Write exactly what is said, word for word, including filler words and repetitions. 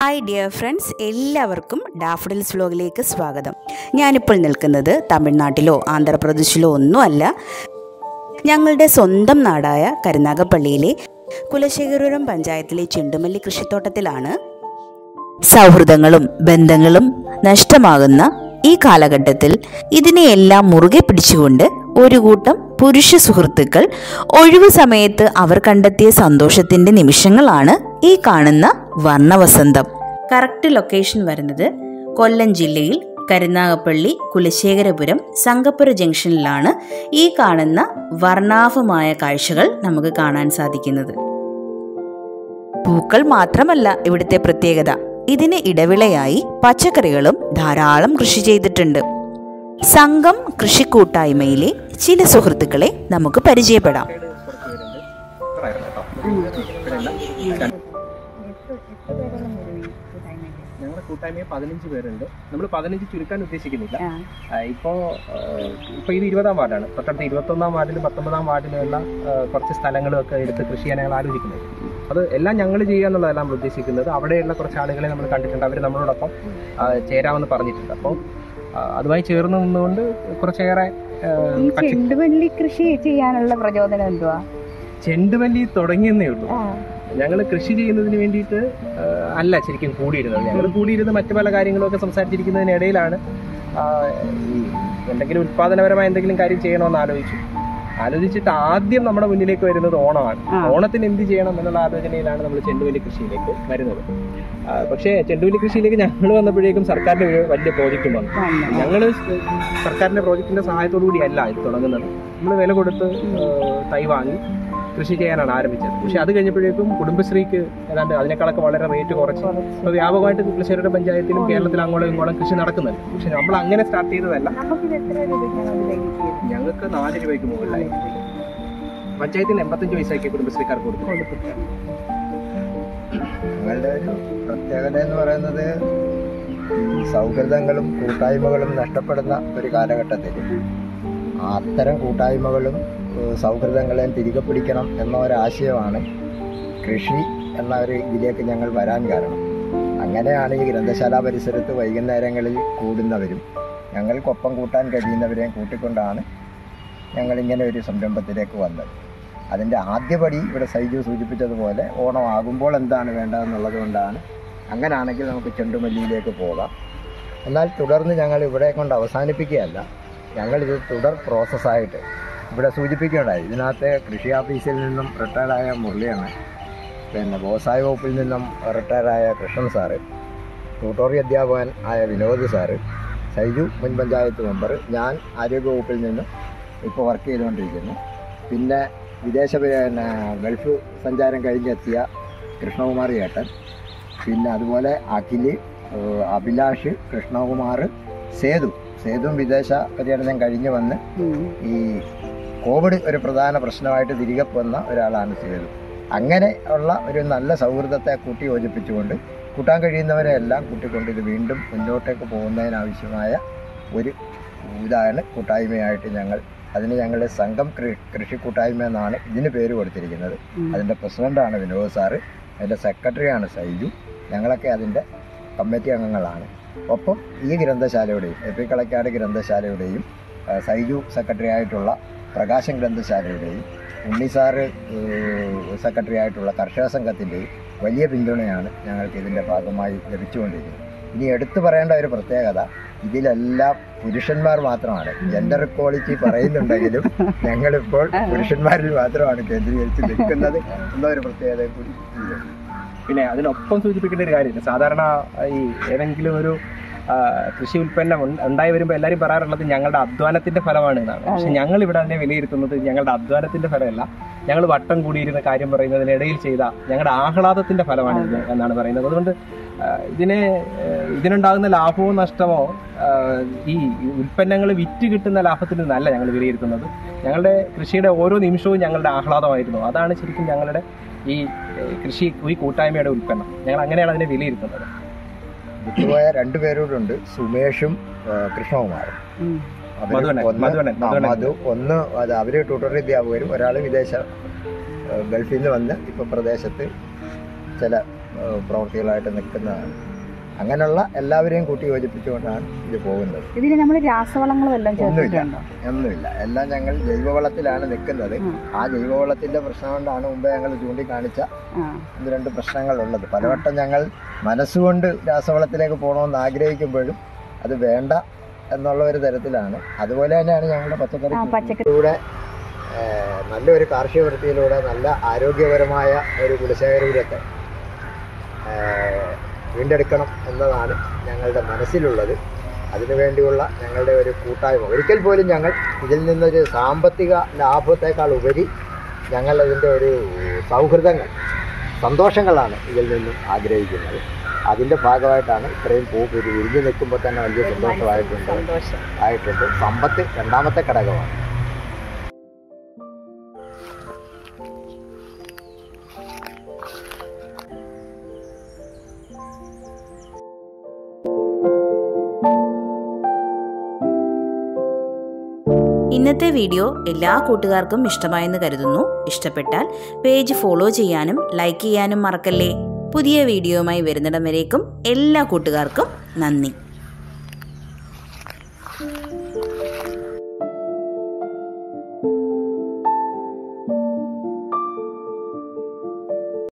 Hi dear friends, എല്ലാവർക്കും daffodils വ്ലോഗിലേക്ക് സ്വാഗതം. ഞാനിപ്പോൾ നിൽക്കുന്നത് തമിഴ്നാട്ടിലോ ആന്ധ്രാപ്രദേശിലോ ഒന്നുമല്ല, ഞങ്ങളുടെ സ്വന്തം നാടായ കരുനാഗപ്പള്ളിയിലെ കുലശേഖരപുരം പഞ്ചായത്തിലെ ചെണ്ടുമല്ലി കൃഷിത്തോട്ടത്തിലാണ്. സൗഹൃദങ്ങളും ബന്ധങ്ങളും നഷ്ടമാകുന്ന ഈ കാലഘട്ടത്തിൽ ഇതിനെയെല്ലാം മുറുകെ പിടിച്ചുകൊണ്ട് ഒരു കൂട്ടം പുരുഷ സുഹൃത്തുക്കൾ ഒഴിവു സമയത്ത് അവർ കണ്ടെത്തിയ സന്തോഷത്തിൻ്റെ നിമിഷങ്ങളാണ് ഈ കാണുന്ന വർണ്ണവസന്തം. കറക്റ്റ് ലൊക്കേഷൻ വരുന്നത് കൊല്ലം ജില്ലയിൽ കരുനാഗപ്പള്ളി കുലശേഖരപുരം സംഗപ്പുര ജംഗ്ഷനിലാണ് ഈ കാണുന്ന വർണ്ണാഭമായ കാഴ്ചകൾ നമുക്ക് കാണാൻ സാധിക്കുന്നത്. പൂക്കൾ മാത്രമല്ല ഇവിടുത്തെ പ്രത്യേകത, ഇതിന് ഇടവിളയായി പച്ചക്കറികളും ധാരാളം കൃഷി ചെയ്തിട്ടുണ്ട്. സംഘം കൃഷിക്കൂട്ടായ്മയിലെ ചില സുഹൃത്തുക്കളെ നമുക്ക് പരിചയപ്പെടാം. ഞങ്ങളുടെ കൂട്ടായ്മയിൽ പതിനഞ്ച് പേരുണ്ട്. നമ്മൾ പതിനഞ്ച് ചുരുക്കാൻ ഉദ്ദേശിക്കുന്നില്ല. ഇപ്പോൾ ഇപ്പോൾ ഇത് ഇരുപതാം വാർഡാണ്. തൊട്ടടുത്ത് ഇരുപത്തൊന്നാം വാർഡിലും പത്തൊമ്പതാം വാർഡിലുള്ള കുറച്ച് സ്ഥലങ്ങളും ഒക്കെ എടുത്ത് കൃഷി ചെയ്യാൻ ഞങ്ങൾ ആലോചിക്കുന്നത്. അത് എല്ലാം ഞങ്ങൾ ചെയ്യുക എന്നുള്ളതല്ല നമ്മൾ ഉദ്ദേശിക്കുന്നത്. അവിടെയുള്ള കുറച്ച് ആളുകളെ നമ്മൾ കണ്ടിട്ടുണ്ട്, അവർ നമ്മളോടൊപ്പം ചേരാമെന്ന് പറഞ്ഞിട്ടുണ്ട്. അപ്പോൾ അതുമായി ചേർന്ന് നിന്നുകൊണ്ട് കുറച്ചേറെ ചെണ്ടുമല്ലി കൃഷി ചെയ്യാനുള്ള പ്രചോദനം എന്തുവാ? ചെണ്ടുമല്ലി തുടങ്ങിയെന്നേ ഉള്ളൂ. ഞങ്ങൾ കൃഷി ചെയ്യുന്നതിന് വേണ്ടിയിട്ട് അല്ല ശരിക്കും കൂടിയിരുന്നത്. ഞങ്ങൾ കൂടിയിരുന്ന് മറ്റു പല കാര്യങ്ങളൊക്കെ സംസാരിച്ചിരിക്കുന്നതിനിടയിലാണ് ഈ എന്തെങ്കിലും ഉത്പാദനപരമായ എന്തെങ്കിലും കാര്യം ചെയ്യണമെന്ന് ആലോചിച്ചു. ആലോചിച്ചിട്ട് ആദ്യം നമ്മുടെ മുന്നിലേക്ക് വരുന്നത് ഓണമാണ്. ഓണത്തിന് എന്ത് ചെയ്യണം എന്നുള്ള ആലോചനയിലാണ് നമ്മൾ ചെണ്ടുമല്ലി കൃഷിയിലേക്ക് വരുന്നത്. പക്ഷേ ചെണ്ടുമല്ലി കൃഷിയിലേക്ക് ഞങ്ങൾ വന്നപ്പോഴേക്കും സർക്കാരിന്റെ ഒരു വലിയ പ്രോജക്റ്റും വന്നു. ഞങ്ങൾ സർക്കാരിന്റെ പ്രോജക്റ്റിന്റെ സഹായത്തോടു കൂടിയല്ല ഇത് തുടങ്ങുന്നത്. നമ്മൾ വില കൊടുത്ത് തൈ വാങ്ങി കൃഷി ചെയ്യാനാണ് ആരംഭിച്ചത്. പക്ഷെ അത് കഴിഞ്ഞപ്പോഴേക്കും കുടുംബശ്രീക്ക് ഏതാണ്ട് അതിനേക്കാളൊക്കെ വളരെ റേറ്റ് കുറച്ച് ഇപ്പോൾ വ്യാപകമായിട്ട് കുലശേഖരപുരം പഞ്ചായത്തിലും കേരളത്തിൽ അങ്ങോളം ഇങ്ങോളം കൃഷി നടക്കുന്നുണ്ട്. പക്ഷെ നമ്മൾ അങ്ങനെ സ്റ്റാർട്ട് ചെയ്തതല്ല. ഞങ്ങൾക്ക് നാല് രൂപയ്ക്ക് മുകളിലായി പഞ്ചായത്തിന് എൺപത്തഞ്ച് പൈസയ്ക്ക് കുടുംബശ്രീക്കാർക്ക് കൊടുത്തു. ഞങ്ങളുടെ ഒരു പ്രത്യേകത എന്ന് പറയുന്നത് സൗഹൃദങ്ങളും കൂട്ടായ്മകളും നഷ്ടപ്പെടുന്ന ഒരു കാലഘട്ടത്തിൽ അത്തരം കൂട്ടായ്മകളും സൗഹൃദങ്ങളെയും തിരികെ പിടിക്കണം എന്ന ഒരാശയമാണ് കൃഷി എന്ന ഒരു ഇതിലേക്ക് ഞങ്ങൾ വരാൻ കാരണം. അങ്ങനെയാണ് ഈ ഗ്രന്ഥശാല പരിസരത്ത് വൈകുന്നേരങ്ങളിൽ കൂടുന്നവരും ഞങ്ങൾക്കൊപ്പം കൂട്ടാൻ കഴിയുന്നവരെയും കൂട്ടിക്കൊണ്ടാണ് ഞങ്ങളിങ്ങനെ ഒരു സംരംഭത്തിലേക്ക് വന്നത്. അതിൻ്റെ ആദ്യപടി ഇവിടെ സൈജു സൂചിപ്പിച്ചതുപോലെ ഓണം ആകുമ്പോൾ എന്താണ് വേണ്ടതെന്നുള്ളത് കൊണ്ടാണ്. അങ്ങനെയാണെങ്കിൽ നമുക്ക് ചെണ്ടുമല്ലിയിലേക്ക് പോകാം. എന്നാൽ തുടർന്ന് ഞങ്ങൾ ഇവിടെ കൊണ്ട് അവസാനിപ്പിക്കുകയല്ല, ഞങ്ങളിത് തുടർ പ്രോസസ്സായിട്ട് ഇവിടെ സൂചിപ്പിക്കുകയുണ്ടായി. ഇതിനകത്ത് കൃഷി ഓഫീസിൽ നിന്നും റിട്ടയർഡായ മുരളിയാണ്, പിന്നെ വ്യവസായ വകുപ്പിൽ നിന്നും റിട്ടയർഡായ കൃഷ്ണൻ സാറ്, ട്യൂട്ടോറിയൽ അധ്യാപകൻ ആയ വിനോദ് സാറ്, സൈജു മുൻ പഞ്ചായത്ത് മെമ്പർ, ഞാൻ ആരോഗ്യവകുപ്പിൽ നിന്നും ഇപ്പോൾ വർക്ക് ചെയ്തുകൊണ്ടിരിക്കുന്നു. പിന്നെ വിദേശ പിന്നെ ഗൾഫ് സഞ്ചാരം കഴിഞ്ഞെത്തിയ കൃഷ്ണകുമാർ ചേട്ടൻ, പിന്നെ അതുപോലെ അഖിൽ, അഭിലാഷ്, കൃഷ്ണകുമാർ, സേതു സേതുവും വിദേശ പര്യടനം കഴിഞ്ഞ് വന്ന് ഈ കോവിഡ് ഒരു പ്രധാന പ്രശ്നമായിട്ട് തിരികെ വന്ന ഒരാളാണ് സേതു. അങ്ങനെ ഉള്ള ഒരു നല്ല സൗഹൃദത്തെ കൂട്ടി യോജിപ്പിച്ചുകൊണ്ട് കൂട്ടാൻ കഴിയുന്നവരെ എല്ലാം കൂട്ടിക്കൊണ്ട് ഇത് വീണ്ടും മുന്നോട്ടേക്ക് പോകുന്നതിനാവശ്യമായ ഒരു ഇതാണ് കൂട്ടായ്മയായിട്ട് ഞങ്ങൾ അതിന് ഞങ്ങളുടെ സംഘം കൃഷി കൂട്ടായ്മ എന്നാണ് ഇതിന് പേര് കൊടുത്തിരിക്കുന്നത്. അതിൻ്റെ പ്രസിഡൻ്റാണ് വിനോദ് സാറ്, അതിൻ്റെ സെക്രട്ടറിയാണ് സൈജു. ഞങ്ങളൊക്കെ അതിൻ്റെ കമ്മിറ്റി അംഗങ്ങളാണ്. ഒപ്പം ഈ ഗ്രന്ഥശാലയുടെയും എ പി കളക്കാട് ഗ്രന്ഥശാലയുടെയും സൈജു സെക്രട്ടറി ആയിട്ടുള്ള പ്രകാശം ഗ്രന്ഥശാലയുടെയും ഉണ്ണിസാറ് സെക്രട്ടറി ആയിട്ടുള്ള കർഷക സംഘത്തിൻ്റെയും വലിയ പിന്തുണയാണ് ഞങ്ങൾക്ക് ഇതിൻ്റെ ഭാഗമായി ലഭിച്ചുകൊണ്ടിരിക്കുന്നത്. ഇനി എടുത്തു പറയേണ്ട ഒരു പ്രത്യേകത, ഇതിലെല്ലാം പുരുഷന്മാർ മാത്രമാണ്. ജെൻഡർ ഇക്വാളിറ്റി പറയുന്നുണ്ടെങ്കിലും ഞങ്ങളിപ്പോൾ പുരുഷന്മാരിൽ മാത്രമാണ് കേന്ദ്രീകരിച്ച് നിൽക്കുന്നത് എന്നൊരു പ്രത്യേകത കൂടി. പിന്നെ അതിനൊപ്പം സൂചിപ്പിക്കേണ്ട ഒരു കാര്യമില്ല, സാധാരണ ഈ ഏതെങ്കിലും ഒരു കൃഷി ഉൽപ്പന്നം ഉണ്ടായി വരുമ്പോൾ എല്ലാവരും പറയാറുള്ളത് ഞങ്ങളുടെ അധ്വാനത്തിന്റെ ഫലമാണ് എന്നാണ്. പക്ഷെ ഞങ്ങൾ ഇവിടെ അതിനെ വിലയിരുത്തുന്നത് ഞങ്ങളുടെ അധ്വാനത്തിന്റെ ഫലമല്ല, ഞങ്ങൾ വട്ടം കൂടിയിരുന്ന കാര്യം പറയുന്നതിനിടയിൽ ചെയ്ത ഞങ്ങളുടെ ആഹ്ലാദത്തിന്റെ ഫലമാണ് ഇത് എന്നാണ് പറയുന്നത്. അതുകൊണ്ട് ഇതിനെ ഇതിനുണ്ടാകുന്ന ലാഭമോ നഷ്ടമോ ഈ ഉൽപ്പന്നങ്ങൾ വിറ്റ് കിട്ടുന്ന ലാഭത്തിൽ നിന്നല്ല ഞങ്ങൾ വിലയിരുത്തുന്നത്. ഞങ്ങളുടെ കൃഷിയുടെ ഓരോ നിമിഷവും ഞങ്ങളുടെ ആഹ്ലാദമായിരുന്നു. അതാണ് ശരിക്കും ഞങ്ങളുടെ ഈ കൃഷി ഈ കൂട്ടായ്മയുടെ ഉൽപ്പന്നം. ഞങ്ങൾ അങ്ങനെയാണ് അതിനെ വിലയിരുത്തുന്നത്. വിട്ടുപോയ രണ്ടുപേരോടുണ്ട്, സുമേഷും കൃഷ്ണകുമാറും. മധു ഒന്ന് അത് അവര് ട്യൂട്ടോറിയൽ അധ്യാപകരും, ഒരാൾ വിദേശ ഗൾഫിൽ നിന്ന് വന്ന് ഇപ്പൊ പ്രദേശത്ത് ചില ഏഹ്, പ്രവൃത്തികളായിട്ട് നിൽക്കുന്നതാണ്. അങ്ങനെയുള്ള എല്ലാവരെയും കൂട്ടി യോജിപ്പിച്ചുകൊണ്ടാണ് ഇത് പോകുന്നത്. ഇതിന് നമ്മൾ രാസവളങ്ങൾ വല്ലതും ചേർത്തിട്ടുണ്ടോ? ഒന്നുമില്ല, എല്ലാം ഞങ്ങൾ ജൈവവളത്തിലാണ് നിൽക്കുന്നത്. ആ ജൈവവളത്തിന്റെ പ്രശ്നം കൊണ്ടാണ് മുമ്പേ ഞങ്ങൾ ചൂണ്ടിക്കാണിച്ച ഒന്ന് രണ്ട് പ്രശ്നങ്ങളുള്ളത്. പലവട്ടം ഞങ്ങൾ മനസ്സുകൊണ്ട് രാസവളത്തിലേക്ക് പോകണമെന്ന് ആഗ്രഹിക്കുമ്പോഴും അത് വേണ്ട എന്നുള്ള ഒരു തരത്തിലാണ്. അതുപോലെ തന്നെയാണ് ഞങ്ങളുടെ പച്ചക്കറിയിലൂടെ നല്ലൊരു കാർഷിക വൃത്തിയിലൂടെ നല്ല ആരോഗ്യപരമായ ഒരു കുലശേഖരത്തെ വീണ്ടെടുക്കണം എന്നതാണ് ഞങ്ങളുടെ മനസ്സിലുള്ളത്. അതിനുവേണ്ടിയുള്ള ഞങ്ങളുടെ ഒരു കൂട്ടായ്മ. ഒരിക്കൽ പോലും ഞങ്ങൾ ഇതിൽ നിന്നൊരു സാമ്പത്തിക ലാഭത്തെക്കാൾ ഉപരി ഞങ്ങൾ അതിൻ്റെ ഒരു സൗഹൃദങ്ങൾ, സന്തോഷങ്ങളാണ് ഇതിൽ നിന്നും ആഗ്രഹിക്കുന്നത്. അതിൻ്റെ ഭാഗമായിട്ടാണ് ഇത്രയും പൂ ഇത് വിരിഞ്ഞു നിൽക്കുമ്പോൾ തന്നെ വലിയ സന്തോഷമായിട്ടുണ്ട് ആയിട്ടുണ്ട് സമ്പത്ത് രണ്ടാമത്തെ ഘടകമാണ്. ഇന്നത്തെ വീഡിയോ എല്ലാ കൂട്ടുകാർക്കും ഇഷ്ടമായെന്ന് കരുതുന്നു. ഇഷ്ടപ്പെട്ടാൽ പേജ് ഫോളോ ചെയ്യാനും ലൈക്ക് ചെയ്യാനും മറക്കല്ലേ. പുതിയ വീഡിയോയുമായി വരുന്നിടം വരേക്കും എല്ലാ കൂട്ടുകാർക്കും നന്ദി.